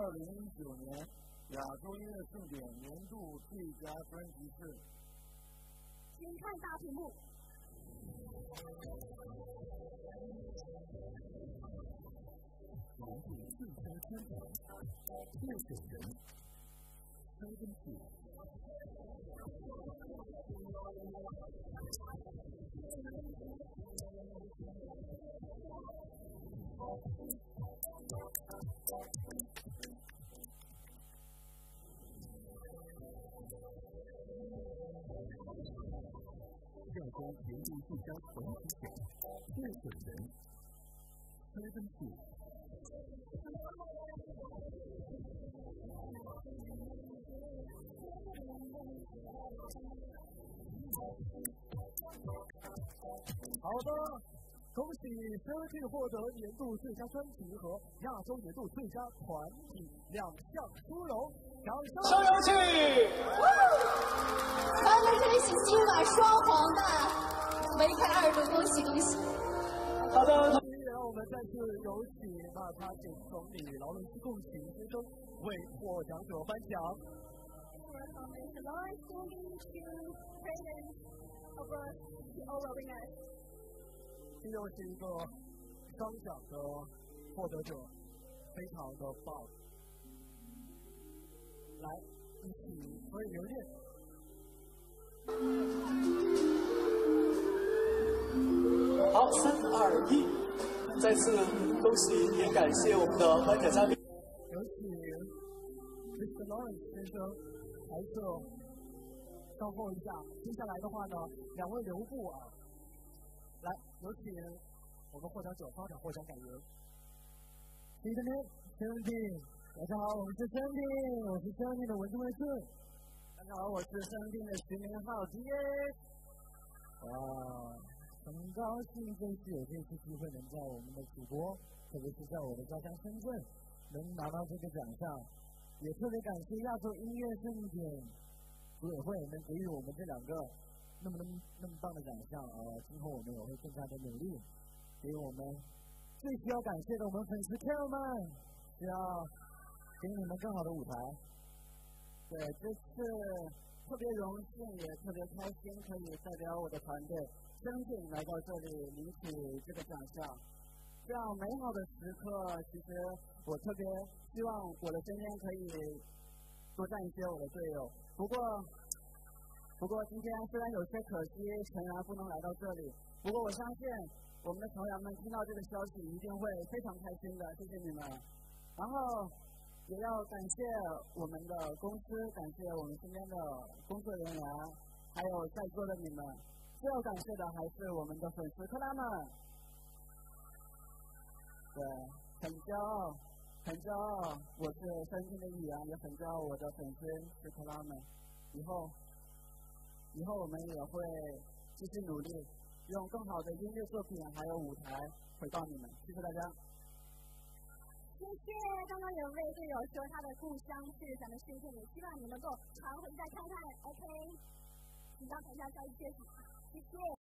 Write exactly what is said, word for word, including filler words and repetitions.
二零一九年亚洲音乐盛典年度最佳专辑是？ 请看大屏幕。 年度最佳专辑候选人：张根树。亚洲年度最佳团体奖候选人：张根树。好的，恭喜 Seventeen 获得年度最佳专辑和亚洲年度最佳团体两项殊荣，掌声有请！ 咱们这里是今晚双黄的梅开二度，恭喜恭喜！ 好的，让我们再次有请马他省总理劳伦斯·贡奇先生为获奖者颁奖。这又是一个双奖的获得者，非常的棒。来，一起所以留念。 好，三二一，再次恭喜也感谢我们的颁奖嘉宾。 有请 mister Lawrence 先生台侧稍后一下。接下来的话呢，两位留步啊。来，有请我们获奖者发表获奖感言。Seventeen， 大家好，我们是 Seventeen， 我是 Seventeen 的文字卫士。大家好，我是 Seventeen 的徐明浩 D A。哇，很高兴这次有这次机会能在我们的祖国，特别是在我的家乡深圳，能拿到这个奖项，也特别感谢亚洲音乐盛典组委会能给予我们这两个那么那么那么棒的奖项啊！今后我们也会更加的努力，给我们最需要感谢的我们粉丝 Carol 们，需要给你们更好的舞台。对，这次特别荣幸，也特别开心，可以代表我的团队真正来到这里领取这个奖项。这样美好的时刻，其实我特别希望我的身边可以多站一些我的队友。不过，不过今天虽然有些可惜，诚然不能来到这里，不过我相信我们的球员们听到这个消息一定会非常开心的，谢谢你们。然后也要感谢我们的公司，感谢我们身边的工作人员，还有在座的你们。最要感谢的还是我们的粉丝克拉们。对，很骄傲，很骄傲，我是深圳的一员，也很骄傲我的粉丝是克拉们。以后，以后我们也会继续努力，用更好的音乐作品还有舞台回报你们。谢谢大家。 谢谢，刚刚有位队友说他的故乡是咱们深圳，也希望你能够常回再看看 ，OK？ 请到台下交易介绍，谢谢。